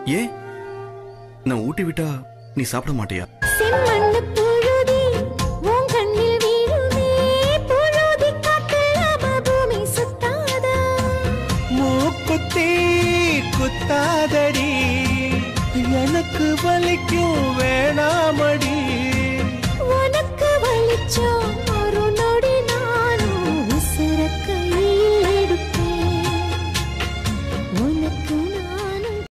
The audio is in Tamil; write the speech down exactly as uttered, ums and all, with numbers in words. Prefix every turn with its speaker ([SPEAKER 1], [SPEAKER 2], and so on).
[SPEAKER 1] ஏன் நான் ஊட்டி விட்டா நீ சாப்பிட மாட்டியா?
[SPEAKER 2] மூக்குத்தி குத்தாதடி எனக்கு வலிக்கும் வேணாமடி
[SPEAKER 3] உனக்கு வலிச்சோ